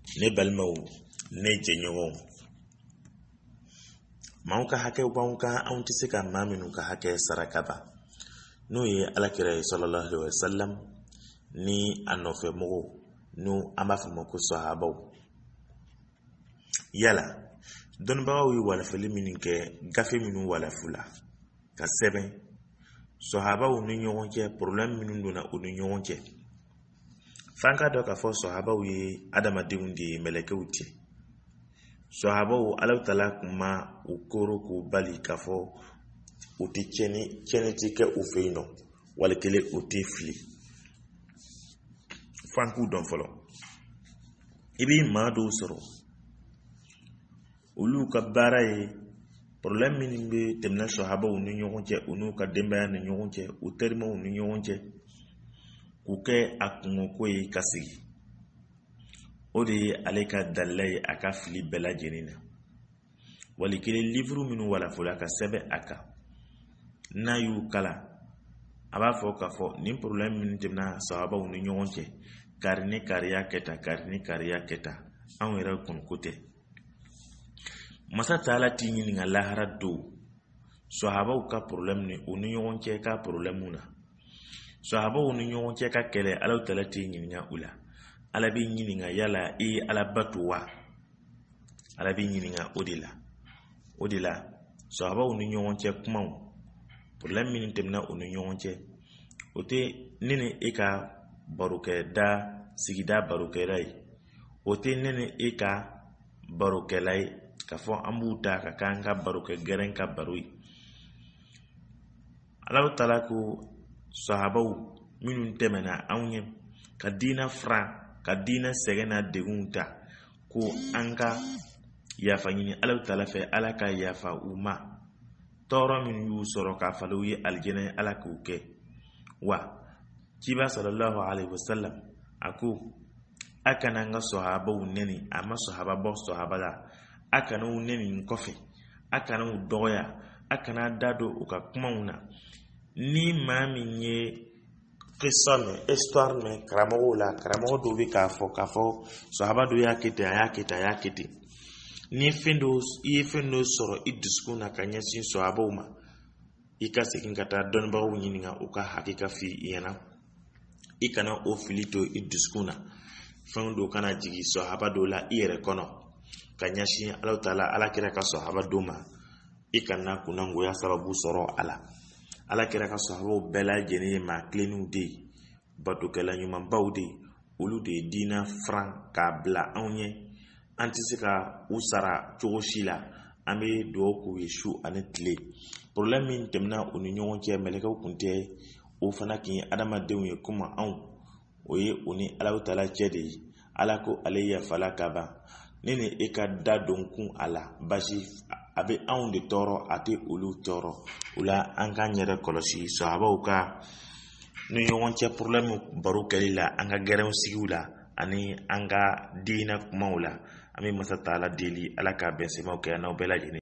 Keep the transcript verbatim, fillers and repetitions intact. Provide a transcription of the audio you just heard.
ne balmaw ne jɛɲɔgɔnw maaw ka hakɛw b'anw kan anw tɛ se ka maa minnu ka hakɛ saraka ba n'o ye alakira ye sallallahu alaihi wasallam ni a nɔfɛ mɔgɔw n'o an b'a fɔ ma ko sahabaw. Yala dɔnnibagaw ye walafali minnu kɛ gafe minnu walafula ka sɛbɛn sahabaw ni ɲɔgɔn cɛ problème minnu donna u ni ɲɔgɔn cɛ. F'an ka dɔn k'a fɔ sahabaw ye adamadenw de ye mɛlɛkɛw tɛ. Sahabaw Alahu Taala kun ma u koro k'u bali k'a fɔ u tɛ tiɲɛni tiɲɛni tɛ kɛ u fɛ yen nɔ wali kelen u tɛ fili. F'an k'u dɔn fɔlɔ. I bɛ maa dɔw sɔrɔ olu ka baara ye problème minnu bɛ tɛmɛna sahabaw ni ɲɔgɔn cɛ u n'u ka denbaya ni ɲɔgɔn cɛ u terimaw ni ɲɔgɔn cɛ k'u kɛ a kungoko ye ka sigi. O de ye ale ka dalila ye a ka fili bɛɛ lajɛlen na. Wali kelen livre minnu walafula ka sɛbɛn a kan n'a y'u kala a b'a fɔ k'a fɔ nin problème minnu tɛmɛna sahabaw ni ɲɔgɔn cɛ kari ni kari y'a kɛ tan kari ni kari y'a kɛ tan anw yɛrɛ kɔni ko tɛ. Masa Taala t'i ɲininka lahara don sahabaw ka problème ni u ni ɲɔgɔn cɛ ka problème na. Sahabaw ni ɲɔgɔn cɛ ka kɛlɛ Alahu Taala t'i ɲininka u la. Ala b'i ɲininka yala i ye Ala bato wa? Ala b'i ɲininka o de la. O de la sahabaw ni ɲɔgɔn cɛ kumaw problème minnu tɛmɛna u ni ɲɔgɔn cɛ o tɛ ne ni e ka barokɛda sigida barokɛla ye. O tɛ ne ni e ka barokɛla ye k'a fɔ an b'u ta ka k'an ka barokɛ gɛrɛn ka baro ye. Alahu Taala ko sahabaw minnu tɛmɛna anw ye ka diinɛ fara ka diinɛ sɛgɛn na degun ta ko an ka yafa ɲini Alahu Taala fɛ Ala ka yafa u ma. Tɔɔrɔ minnu y'u sɔrɔ k'a fɔ u ye alijɛnɛ ye Ala k'u kɛ. Wa Kiba sallallahu alaihi wasallam a ko a kana an ka sahabaw nɛni a ma sahaba bɔ sahaba la. A kana u nɛni kɔfɛ a kana u dɔgɔya a kana da don u ka kumaw na. Ni maa min ye kisa mɛn histoire mɛn karamɔgɔw la karamɔgɔ dɔw bɛ k'a fɔ k'a fɔ sahaba dɔ y'a kɛ ten a y'a kɛ ten a y'a kɛ ten. Ni fɛn dɔ i ye fɛn dɔ sɔrɔ i dusukun na ka ɲɛsin sahabaw ma i ka segin ka taa dɔnnibagaw ɲininka u ka hakika f'i ɲɛna. I kana o fili to i dusukun na. Fɛn dɔw kana jigin sahaba dɔw la i yɛrɛ kɔnɔ ka ɲɛsin Alahu Taala alakira ka sahaba dɔw ma i kana kunnangoya sababu sɔrɔ a la. Alakira ka sahabaw bɛɛ lajɛlen ye maa tilennenw de ye batokɛla ɲumanbaw de ye olu de ye diinɛ faran k'a bila anw ye. An tɛ se ka u sara cogo si la an bɛ dugawu k'u ye su ani tile. Problème min tɛmɛna u ni ɲɔgɔn cɛ mɛlɛkɛw kun tɛ o fana tun ye adamadenw ye komi anw o ye u ni Alahu Taala cɛ de ye. Ala ko ale yafala ka ban ne ni e ka da don kun a la basi a bɛ anw de tɔɔrɔ a tɛ olu tɔɔrɔ. O la an k'an yɛrɛ kɔlɔsi sahabaw ka ni ɲɔgɔn cɛ problème baro kɛli la an ka gɛrɛnw sigiw la ani an ka diinɛ kumaw la. An bɛ Masa Taala deli Ala ka bɛnsɛmaw kɛ n'aw bɛɛ lajɛlen